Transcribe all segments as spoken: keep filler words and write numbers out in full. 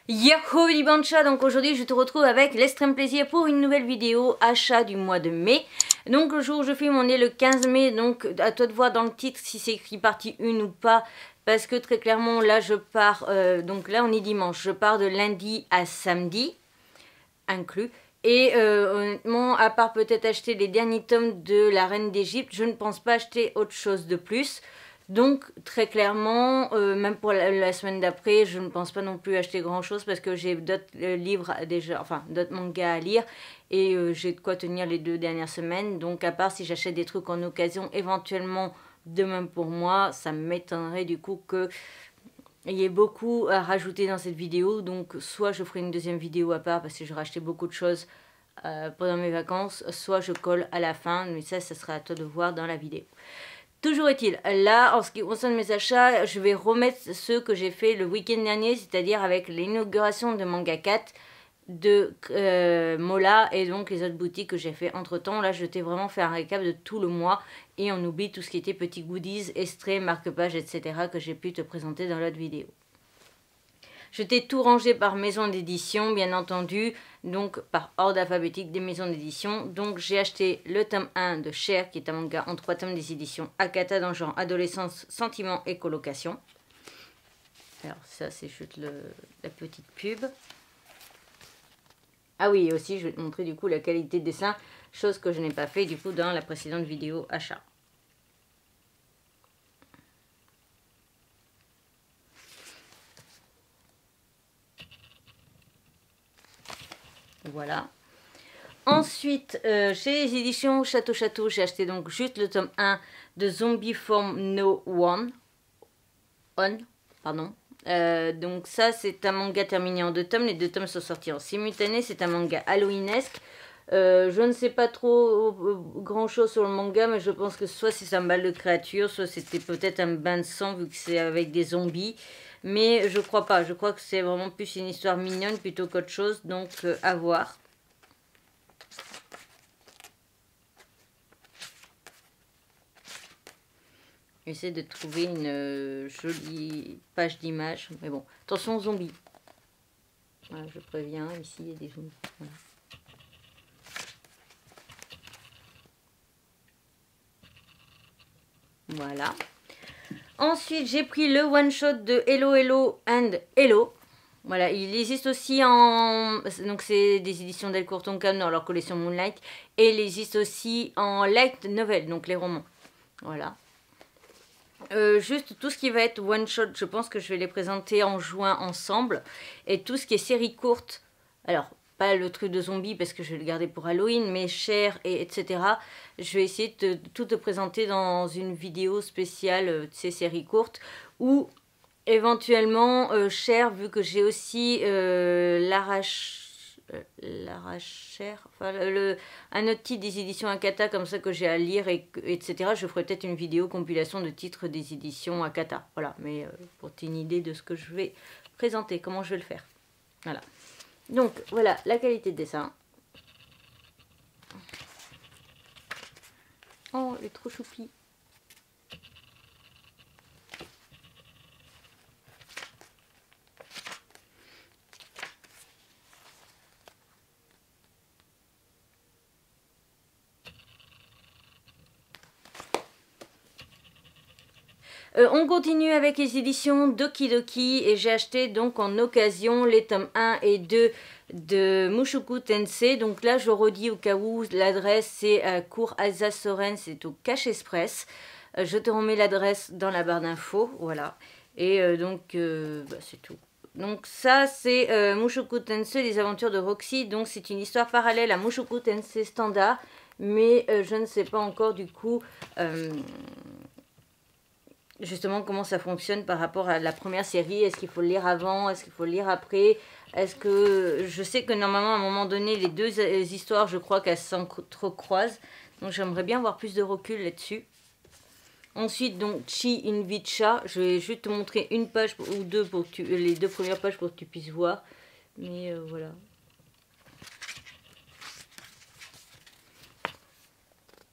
Yahoo Libancha, donc aujourd'hui je te retrouve avec l'extrême plaisir pour une nouvelle vidéo achat du mois de mai. Donc le jour où je filme on est le quinze mai, donc à toi de voir dans le titre si c'est écrit partie un ou pas. Parce que très clairement là je pars, euh, donc là on est dimanche, je pars de lundi à samedi, inclus. Et euh, honnêtement, à part peut-être acheter les derniers tomes de la Reine d'Égypte, je ne pense pas acheter autre chose de plus. Donc très clairement, euh, même pour la, la semaine d'après, je ne pense pas non plus acheter grand chose parce que j'ai d'autres euh, livres déjà, enfin d'autres mangas à lire et euh, j'ai de quoi tenir les deux dernières semaines. Donc à part si j'achète des trucs en occasion, éventuellement de même pour moi, ça m'étonnerait du coup que il y a beaucoup à rajouter dans cette vidéo. Donc soit je ferai une deuxième vidéo à part parce que j'aurai acheté beaucoup de choses euh, pendant mes vacances, soit je colle à la fin, mais ça, ça sera à toi de voir dans la vidéo. Toujours est-il, là, en ce qui concerne mes achats, je vais remettre ceux que j'ai fait le week-end dernier, c'est-à-dire avec l'inauguration de Manga quatre, de euh, Mola et donc les autres boutiques que j'ai fait entre temps. Là, je t'ai vraiment fait un récap de tout le mois et on oublie tout ce qui était petits goodies, extraits, marque-pages, et cetera que j'ai pu te présenter dans l'autre vidéo. Je t'ai tout rangé par maison d'édition, bien entendu, donc par ordre alphabétique des maisons d'édition. Donc j'ai acheté le tome un de Cher, qui est un manga en trois tomes des éditions Akata dans le genre adolescence, sentiment et colocation. Alors ça c'est juste le, la petite pub. Ah oui, et aussi je vais te montrer du coup la qualité de dessin, chose que je n'ai pas fait du coup dans la précédente vidéo achat. Voilà. Ensuite, euh, chez les éditions Château Château, j'ai acheté donc juste le tome un de Zombie Form No One. On, pardon. Euh, donc ça, c'est un manga terminé en deux tomes. Les deux tomes sont sortis en simultané. C'est un manga halloweenesque. Euh, je ne sais pas trop euh, grand chose sur le manga, mais je pense que soit c'est un bal de créatures, soit c'était peut-être un bain de sang vu que c'est avec des zombies. Mais je crois pas. Je crois que c'est vraiment plus une histoire mignonne plutôt qu'autre chose. Donc euh, à voir. J'essaie de trouver une euh, jolie page d'image. Mais bon, attention aux zombies. Voilà, je préviens, ici il y a des zombies. Voilà. Voilà. Ensuite, j'ai pris le one-shot de Hello Hello and Hello. Voilà, il existe aussi en... Donc c'est des éditions Delcourt Tonkam dans leur collection Moonlight. Et il existe aussi en light novel, donc les romans. Voilà. Euh, juste tout ce qui va être one shot, je pense que je vais les présenter en juin ensemble. Et tout ce qui est série courte, alors pas le truc de zombie parce que je vais le garder pour Halloween, mais Cher et etc. Je vais essayer de tout te présenter dans une vidéo spéciale de ces séries courtes. Ou éventuellement euh, Cher, vu que j'ai aussi euh, l'arrache... l'arracher, enfin le, un autre titre des éditions Akata comme ça que j'ai à lire et etc. Je ferai peut-être une vidéo compilation de titres des éditions Akata. Voilà, mais euh, pour t'aider une idée de ce que je vais présenter, comment je vais le faire. Voilà. Donc voilà la qualité de dessin. Oh, elle est trop choupie. Euh, on continue avec les éditions Doki Doki et j'ai acheté donc en occasion les tomes un et deux de Mushoku Tensei. Donc là je redis au cas où l'adresse c'est à Cours Alsace-Lorraine, c'est au Cache Express. Euh, je te remets l'adresse dans la barre d'infos, voilà. Et euh, donc euh, bah, c'est tout. Donc ça c'est euh, Mushoku Tensei, les aventures de Roxy. Donc c'est une histoire parallèle à Mushoku Tensei standard. Mais euh, je ne sais pas encore du coup... Euh, justement comment ça fonctionne par rapport à la première série. Est-ce qu'il faut le lire avant? Est-ce qu'il faut le lire après? Est-ce que... Je sais que normalement à un moment donné les deux histoires je crois qu'elles s'entrecroisent. Donc j'aimerais bien avoir plus de recul là-dessus. Ensuite donc Chi Invicha. Je vais juste te montrer une page ou deux pour que tu... les deux premières pages pour que tu puisses voir. Mais euh, voilà.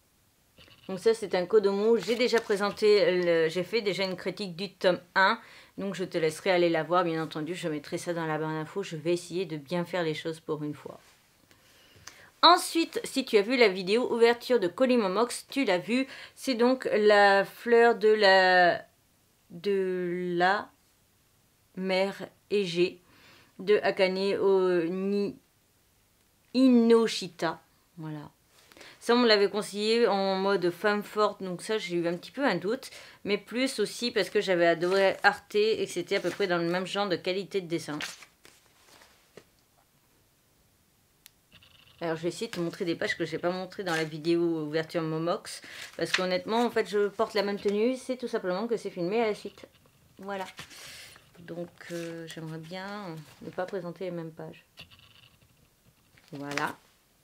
Donc ça c'est un Kodomo, j'ai déjà présenté, j'ai fait déjà une critique du tome un. Donc je te laisserai aller la voir, bien entendu, je mettrai ça dans la barre d'infos, je vais essayer de bien faire les choses pour une fois. Ensuite, si tu as vu la vidéo ouverture de Colimomox, tu l'as vu, c'est donc la fleur de la, de la mer Égée de Akane Oni Inoshita, voilà. Ça, on me l'avait conseillé en mode femme forte, donc ça, j'ai eu un petit peu un doute. Mais plus aussi parce que j'avais adoré Arte et que c'était à peu près dans le même genre de qualité de dessin. Alors, je vais essayer de te montrer des pages que je n'ai pas montrées dans la vidéo ouverture Momox. Parce qu'honnêtement, en fait, je porte la même tenue. C'est tout simplement que c'est filmé à la suite. Voilà. Donc, euh, j'aimerais bien ne pas présenter les mêmes pages. Voilà.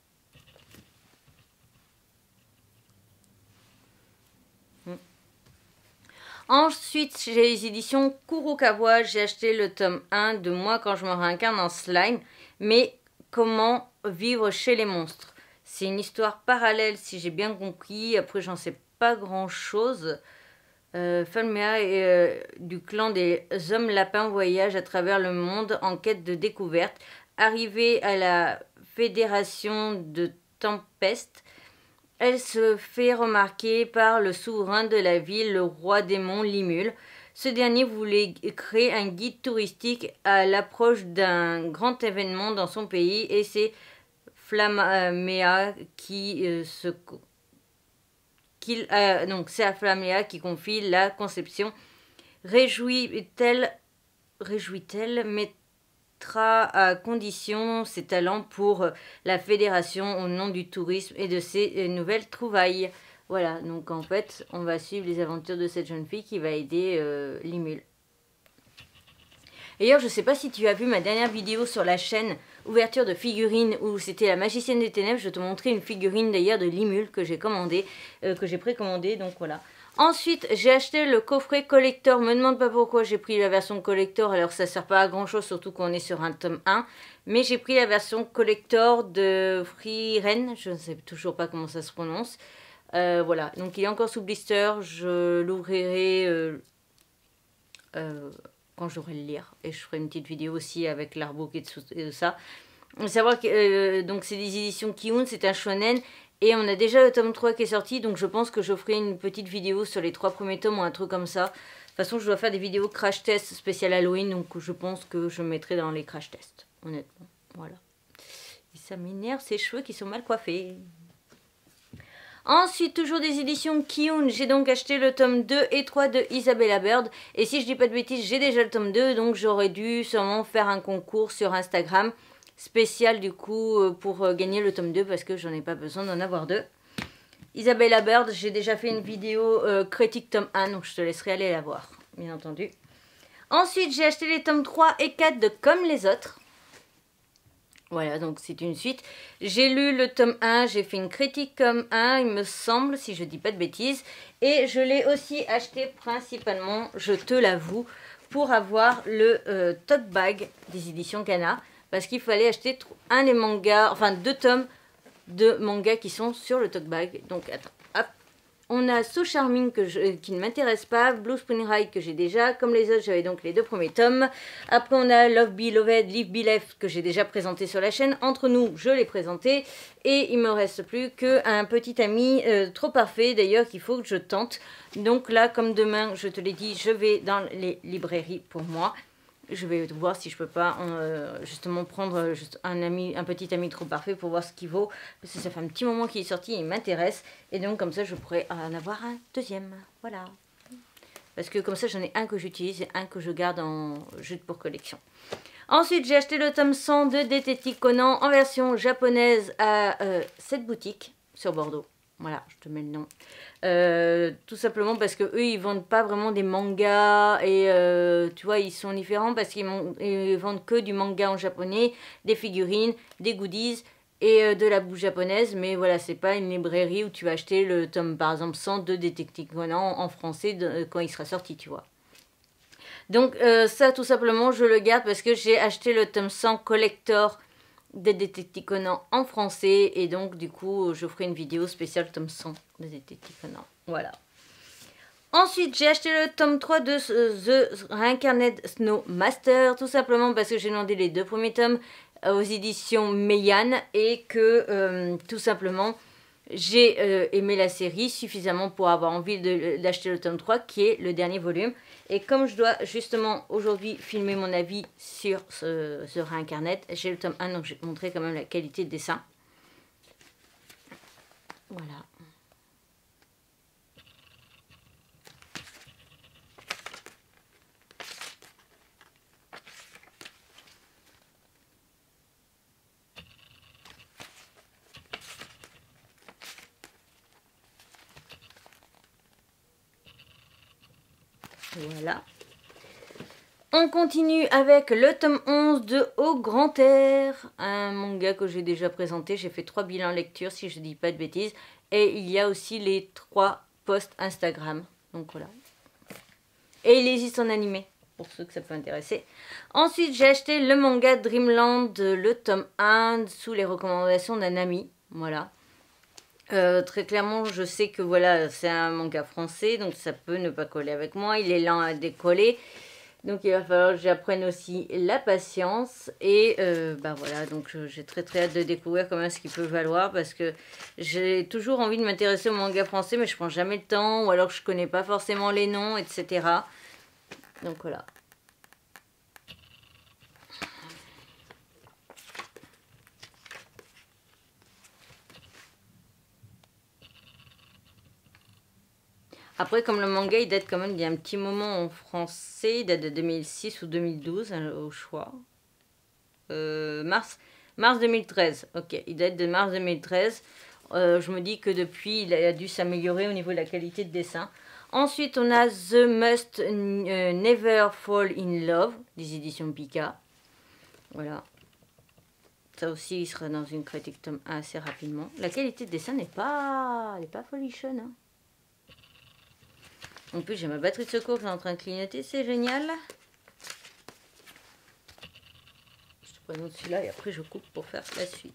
Ensuite, j'ai les éditions Kurokawa. J'ai acheté le tome un de Moi quand je me réincarne en slime. Mais comment vivre chez les monstres. C'est une histoire parallèle si j'ai bien compris. Après, j'en sais pas grand chose. Euh, Falmea et euh, du clan des hommes lapins voyage à travers le monde en quête de découverte. Arrivée à la fédération de Tempest, elle se fait remarquer par le souverain de la ville, le roi démon Limul. Ce dernier voulait créer un guide touristique à l'approche d'un grand événement dans son pays et c'est Flammea qui euh, se qu'il euh, donc c'est à Flammea qui confie la conception. Réjouit-elle réjouit-elle mettra à condition ses talents pour la fédération au nom du tourisme et de ses nouvelles trouvailles. Voilà, donc en fait, on va suivre les aventures de cette jeune fille qui va aider euh, Limul. D'ailleurs, je ne sais pas si tu as vu ma dernière vidéo sur la chaîne ouverture de figurines où c'était la magicienne des ténèbres. Je te montrais une figurine d'ailleurs de Limul que j'ai commandé, euh, que j'ai précommandé, donc voilà. Ensuite, j'ai acheté le coffret collector. Me demande pas pourquoi j'ai pris la version collector, alors ça sert pas à grand chose, surtout qu'on est sur un tome un. Mais j'ai pris la version collector de Frieren, je ne sais toujours pas comment ça se prononce. Euh, voilà, donc il est encore sous blister, je l'ouvrirai euh, euh, quand j'aurai le lire. Et je ferai une petite vidéo aussi avec l'artbook et tout ça. Il faut savoir que euh, donc c'est des éditions Kiun, c'est un shonen. Et on a déjà le tome trois qui est sorti, donc je pense que je ferai une petite vidéo sur les trois premiers tomes ou un truc comme ça. De toute façon, je dois faire des vidéos crash test spécial Halloween, donc je pense que je mettrai dans les crash tests, honnêtement. Voilà. Et ça m'énerve, ces cheveux qui sont mal coiffés. Ensuite, toujours des éditions Kiun, j'ai donc acheté le tome deux et trois de Isabella Bird. Et si je dis pas de bêtises, j'ai déjà le tome deux, donc j'aurais dû sûrement faire un concours sur Instagram spécial du coup pour gagner le tome deux parce que j'en ai pas besoin d'en avoir deux. Isabella Bird, j'ai déjà fait une vidéo euh, critique tome un, donc je te laisserai aller la voir, bien entendu. Ensuite, j'ai acheté les tomes trois et quatre de Comme les autres. Voilà, donc c'est une suite. J'ai lu le tome un, j'ai fait une critique tome un, il me semble, si je dis pas de bêtises. Et je l'ai aussi acheté principalement, je te l'avoue, pour avoir le euh, tote bag des éditions Kana. Parce qu'il fallait acheter un des mangas, enfin deux tomes de mangas qui sont sur le tote bag. Donc attends, hop. On a So Charming que je, qui ne m'intéresse pas, Blue Spring Ride que j'ai déjà, comme les autres j'avais donc les deux premiers tomes. Après on a Love Be Loved, Live Be Left que j'ai déjà présenté sur la chaîne. Entre nous je l'ai présenté et il me reste plus qu'un petit ami euh, trop parfait d'ailleurs qu'il faut que je tente. Donc là comme demain je te l'ai dit je vais dans les librairies pour moi. Je vais voir si je peux pas euh, justement prendre juste un ami, un petit ami trop parfait pour voir ce qu'il vaut. Parce que ça fait un petit moment qu'il est sorti et il m'intéresse. Et donc comme ça je pourrais en avoir un deuxième. Voilà. Parce que comme ça j'en ai un que j'utilise et un que je garde en jeu pour collection. Ensuite j'ai acheté le tome cent de Détective Conan en version japonaise à euh, cette boutique sur Bordeaux. Voilà, je te mets le nom. Euh, tout simplement parce que eux ils vendent pas vraiment des mangas et euh, tu vois ils sont différents parce qu'ils vendent que du manga en japonais, des figurines, des goodies et euh, de la bouffe japonaise. Mais voilà, c'est pas une librairie où tu vas acheter le tome par exemple cent de Détective Conan en français de, quand il sera sorti, tu vois. Donc euh, ça tout simplement je le garde parce que j'ai acheté le tome cent collector des Détectives Conan en français et donc du coup je ferai une vidéo spéciale tome cent de Détective Conan. Voilà. Ensuite, j'ai acheté le tome trois de The Reincarnate Snow Master, tout simplement parce que j'ai demandé les deux premiers tomes aux éditions Meian et que euh, tout simplement j'ai euh, aimé la série suffisamment pour avoir envie d'acheter le tome trois qui est le dernier volume. Et comme je dois justement aujourd'hui filmer mon avis sur ce, ce Reincarnate, j'ai le tome un, donc je vais montrer quand même la qualité de dessin. Voilà. Voilà. On continue avec le tome onze de Au Grand Air, un manga que j'ai déjà présenté. J'ai fait trois bilans lecture si je ne dis pas de bêtises. Et il y a aussi les trois posts Instagram. Donc voilà. Et il existe en animé, pour ceux que ça peut intéresser. Ensuite, j'ai acheté le manga Dreamland, le tome un, sous les recommandations d'un ami. Voilà. Euh, très clairement, je sais que voilà, c'est un manga français, donc ça peut ne pas coller avec moi. Il est lent à décoller, donc il va falloir que j'apprenne aussi la patience. Et euh, bah voilà, donc j'ai très très hâte de découvrir comment ce qu'il peut valoir, parce que j'ai toujours envie de m'intéresser au manga français, mais je prends jamais le temps, ou alors je connais pas forcément les noms, et cetera. Donc voilà. Après, comme le manga, il date quand même d'il y a un petit moment en français, il date de deux mille six ou deux mille douze, hein, au choix. Euh, mars, mars deux mille treize, ok, il date de mars deux mille treize. Euh, je me dis que depuis, il a dû s'améliorer au niveau de la qualité de dessin. Ensuite, on a The Must Never Fall in Love, des éditions Pika. Voilà. Ça aussi, il sera dans une critique tome un assez rapidement. La qualité de dessin n'est pas, elle n'est pas folichonne, hein. En plus, j'ai ma batterie de secours qui est en train de clignoter, c'est génial. Je te présente celui-là et après je coupe pour faire la suite.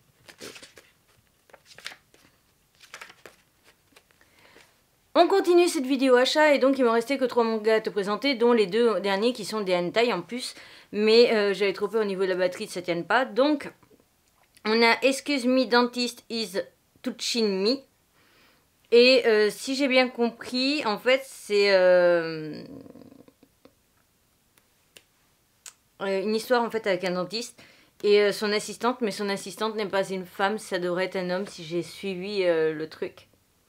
On continue cette vidéo achat et donc il me restait que trois mangas à te présenter, dont les deux derniers qui sont des hentai en plus. Mais euh, j'avais trop peur au niveau de la batterie, ça ne tienne pas. Donc, on a Excuse Me Dentist is Touching Me. Et euh, si j'ai bien compris, en fait, c'est euh, une histoire en fait avec un dentiste et euh, son assistante, mais son assistante n'est pas une femme, ça devrait être un homme si j'ai suivi euh, le truc.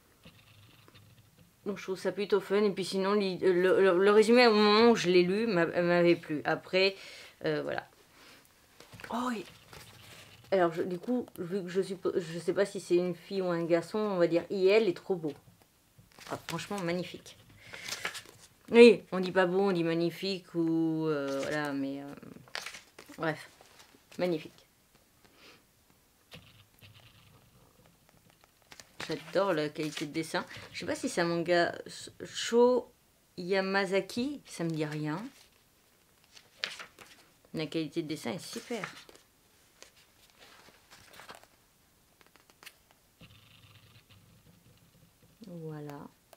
Donc je trouve ça plutôt fun. Et puis sinon, le, le, le résumé au moment où je l'ai lu m'avait plu. Après, euh, voilà. Oh, et... Alors je, du coup, vu que je suis, je sais pas si c'est une fille ou un garçon, on va dire I L est trop beau. Ah, franchement, magnifique. Oui, on dit pas beau, on dit magnifique ou euh, voilà, mais euh, bref, magnifique. J'adore la qualité de dessin. Je sais pas si c'est un manga Sho Yamazaki, ça me dit rien. La qualité de dessin est super. Voilà.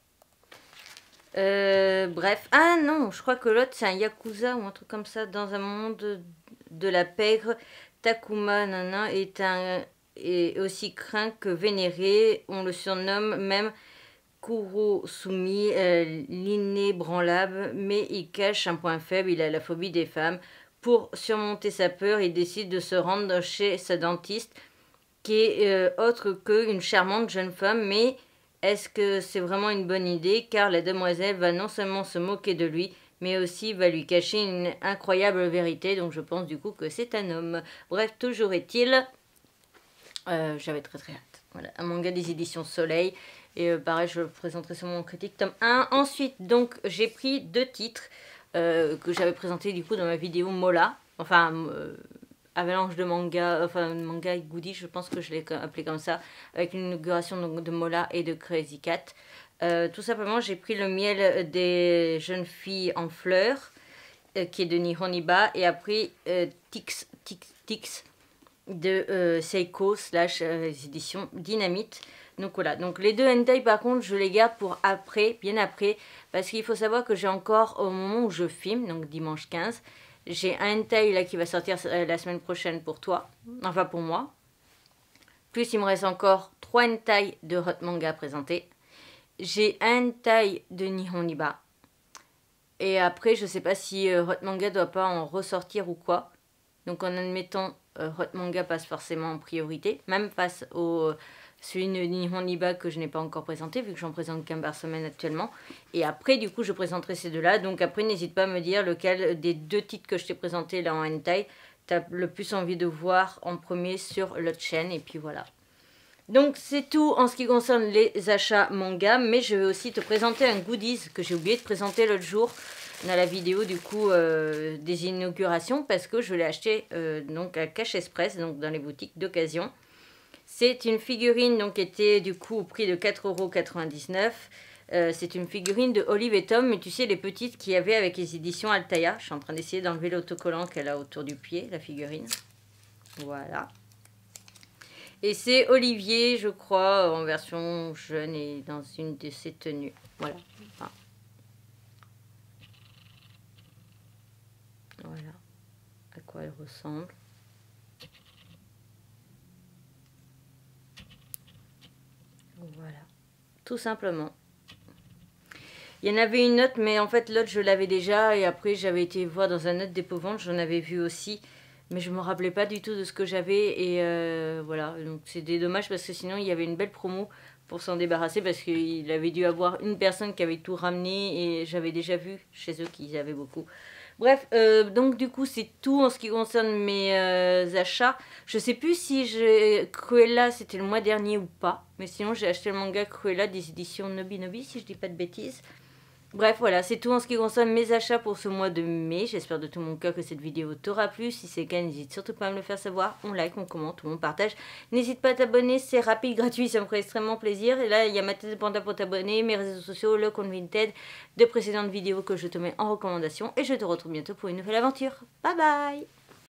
Euh, bref. Ah non, je crois que l'autre c'est un Yakuza ou un truc comme ça. Dans un monde de la pègre, Takuma nana, est, un, est aussi craint que vénéré. On le surnomme même Kurosumi, euh, l'inébranlable. Mais il cache un point faible, il a la phobie des femmes. Pour surmonter sa peur, il décide de se rendre chez sa dentiste, qui est euh, autre qu'une charmante jeune femme, mais... Est-ce que c'est vraiment une bonne idée? Car la demoiselle va non seulement se moquer de lui, mais aussi va lui cacher une incroyable vérité. Donc je pense du coup que c'est un homme. Bref, toujours est-il, euh, j'avais très très hâte. Voilà, un manga des éditions Soleil. Et euh, pareil, je le présenterai sur mon critique tome un. Ensuite, donc, j'ai pris deux titres euh, que j'avais présentés du coup dans ma vidéo Mola. Enfin... Euh, avalanche de manga, enfin manga goodies, je pense que je l'ai appelé comme ça, avec une inauguration de, de Mola et de Crazy Cat. Euh, tout simplement, j'ai pris le miel des jeunes filles en fleurs, euh, qui est de Nihoniba, et après euh, Tix, Tix, Tix de euh, Seiko slash euh, éditions Dynamite. Donc voilà, donc les deux hentai par contre je les garde pour après, bien après, parce qu'il faut savoir que j'ai encore au moment où je filme, donc dimanche quinze, j'ai un hentai là qui va sortir la semaine prochaine pour toi, enfin pour moi. Plus il me reste encore trois hentai de hot manga à présenter. J'ai un hentai de Nihoniba. Et après je sais pas si euh, hot manga doit pas en ressortir ou quoi. Donc en admettant euh, hot manga passe forcément en priorité, même face au... celui de Nihoniba que je n'ai pas encore présenté, vu que j'en présente qu'un par semaine actuellement. Et après, du coup, je présenterai ces deux-là. Donc après, n'hésite pas à me dire lequel des deux titres que je t'ai présentés là en hentai, tu as le plus envie de voir en premier sur l'autre chaîne. Et puis voilà. Donc c'est tout en ce qui concerne les achats manga. Mais je vais aussi te présenter un goodies que j'ai oublié de présenter l'autre jour dans la vidéo du coup euh, des inaugurations. Parce que je l'ai acheté euh, donc à Cash Express, donc dans les boutiques d'occasion. C'est une figurine donc qui était du coup au prix de quatre euros quatre-vingt-dix-neuf. Euh, c'est une figurine de Olive et Tom, mais tu sais les petites qu'il y avait avec les éditions Altaïa. Je suis en train d'essayer d'enlever l'autocollant qu'elle a autour du pied, la figurine. Voilà. Et c'est Olivier, je crois, en version jeune et dans une de ses tenues. Voilà. Enfin. Voilà. À quoi elle ressemble. Voilà, tout simplement. Il y en avait une autre, mais en fait l'autre je l'avais déjà et après j'avais été voir dans un autre dépôt-vente, j'en avais vu aussi, mais je me rappelais pas du tout de ce que j'avais et euh, voilà, donc c'était dommage parce que sinon il y avait une belle promo pour s'en débarrasser parce qu'il avait dû avoir une personne qui avait tout ramené et j'avais déjà vu chez eux qu'ils avaient beaucoup. Bref, euh, donc du coup c'est tout en ce qui concerne mes euh, achats. Je sais plus si j'ai Cruella c'était le mois dernier ou pas. Mais sinon j'ai acheté le manga Cruella des éditions Nobi Nobi si je dis pas de bêtises. Bref, voilà, c'est tout en ce qui concerne mes achats pour ce mois de mai. J'espère de tout mon cœur que cette vidéo t'aura plu. Si c'est le cas, n'hésite surtout pas à me le faire savoir. On like, on commente, on partage. N'hésite pas à t'abonner, c'est rapide, gratuit, ça me ferait extrêmement plaisir. Et là, il y a ma tête de panda pour t'abonner, mes réseaux sociaux, le compte Vinted, de précédentes vidéos que je te mets en recommandation. Et je te retrouve bientôt pour une nouvelle aventure. Bye bye!